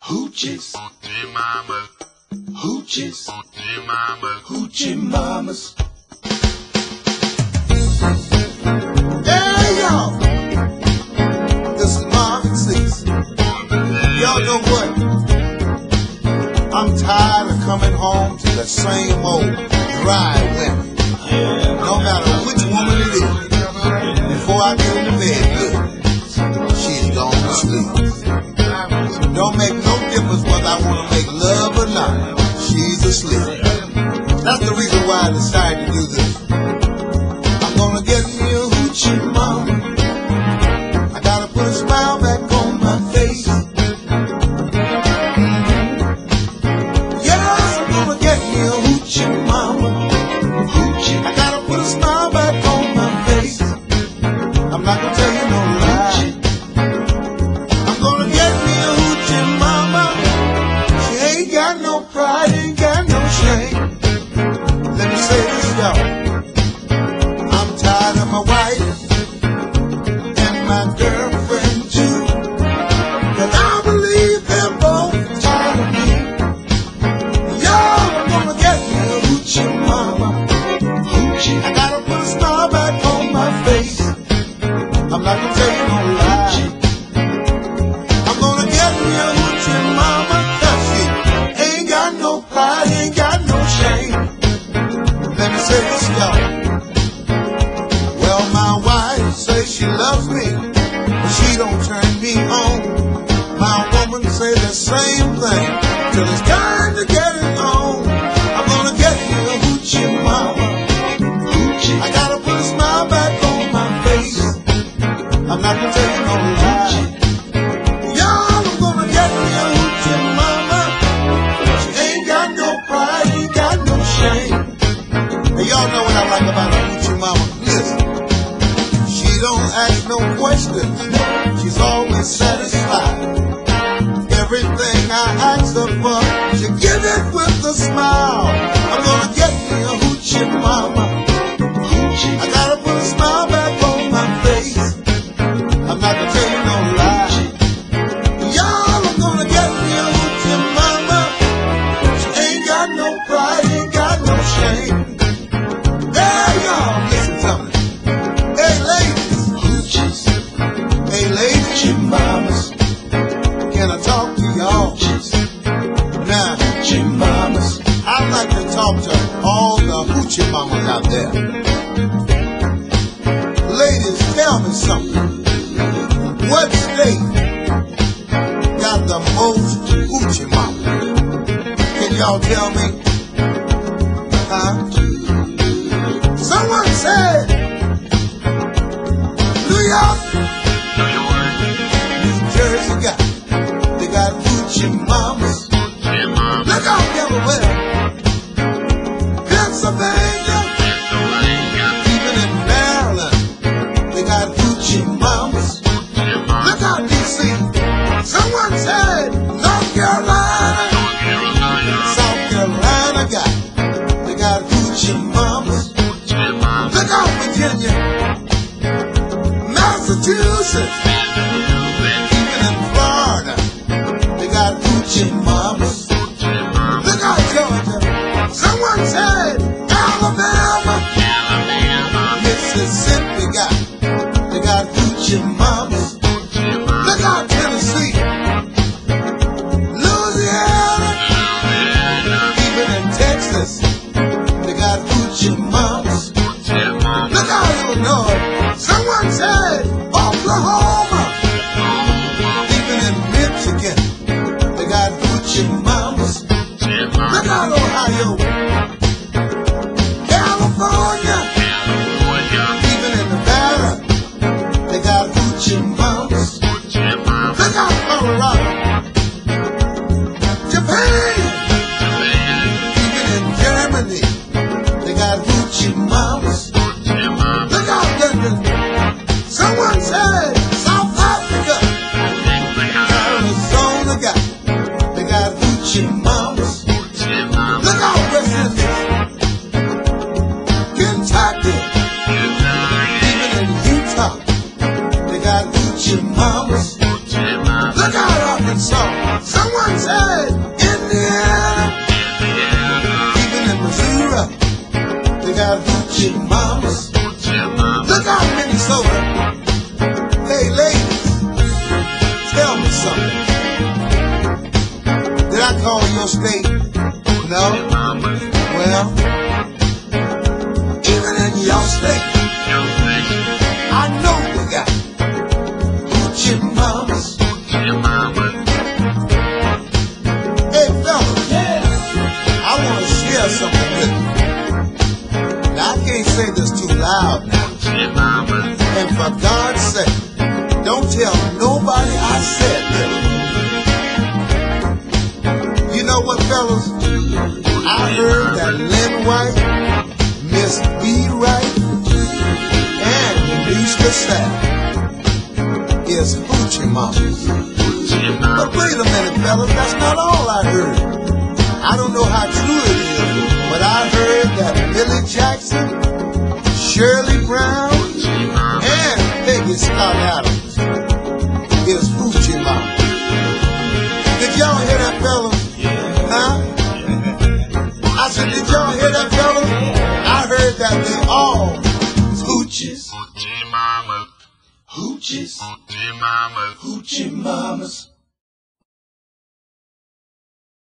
Hoochies, hoochies, hoochie mamas. Hey y'all, this is Marvin Cease. Y'all know what? I'm tired of coming home to the same old dry women. No matter which woman it is, before I get into bed, good, she's gone to sleep. Don't make no difference whether I want to make love or not. She's asleep. That's the reason why I decided to do this. I'm gonna get me a hoochie mama. I gotta put a smile back on my face. Yes, I'm gonna get me a hoochie mama. I gotta put a smile back on my face. I'm not gonna tell you no lie. I'm gonna get me a hoochie mama. She ain't got no pride, ain't got no shame. Let me say this, y'all. I'm tired of my wife and my girlfriend too, 'cause I believe they're both tired of me. Y'all, I'm gonna get me a hoochie mama. I gotta put a smile back on my face. I'm not gonna tell you no lie. I'm gonna get me a hoochie mama. That's it. Ain't got no pride, ain't got no shame. Let me say this, y'all. Well, my wife says she loves me, but she don't turn me on. My woman say the same thing till it's time to get it on. I'm gonna get me a hoochie mama. I gotta put a smile back on my face. I'm not gonna tell you no lie. Y'all, I'm gonna get me a hoochie mama. She ain't got no pride, ain't got no shame. And y'all know what I like about a hoochie mama. Listen, she don't ask no questions. She's always satisfied. Everything I ask her for, she give it with a smile. I'm gonna get me a hoochie mama. I gotta put a smile back on my face. I'm not gonna tell you no lie. Y'all, I'm gonna get me a hoochie mama. She ain't got no pride, ain't got no shame. Hey y'all, listen to me. Hey ladies, hoochies. Hey ladies, mamas. Can I talk to y'all? Now, hoochie mamas. I'd like to talk to all the hoochie mamas out there. Ladies, tell me something. What state got the most hoochie mama? Can y'all tell me? Huh? Someone said New York, New Jersey they got hoochie mamas. Look out everywhere. Pennsylvania, even in Maryland, they got hoochie mamas. Look out D.C. Someone said North Carolina, South Carolina they got hoochie mamas. Look out Virginia, Massachusetts, even in Florida, they got hoochie mamas. Look out Georgia. Someone said Alabama, Mississippi they got hoochie mamas. Look out Tennessee, Louisiana, even in Texas, they got hoochie mamas. Look out Illinois. Someone said Oklahoma, even in Michigan, they got hoochie mamas. Look out Ohio, California, even in Nevada, they got hoochie mamas. Look out Colorado, Japan, even in Germany, they got hoochie mamas. Look out London. Someone said South Africa, Arizona they got hoochie mamas. Look out West Indies, Kentucky, even in Utah, they got hoochie mamas. Look out Arkansas. Someone hoochie mamas. Look out, Minnesota. Hey, ladies, tell me something. Did I call your state? No? Well, even in your state, I know you got hoochie mamas. Hey, fellas, I want to share something with you. Now, I can't say this too loud now. And for God's sake, don't tell nobody I said this. You know what, fellas? I heard that Lynn White, Miss B. Wright, and Denise LaSalle is hoochie mamas. But wait a minute, fellas, that's not all I heard. I don't know how true it is, but I heard that Millie Jackson, Shirley Brown, and Peggy Scott Adams is hoochie mamas. Did y'all hear that, fellas? Huh? I said, did y'all hear that, fellas? I heard that they all hoochies. Hoochie mamas. Hoochies. Hoochie mamas. Hoochie mamas.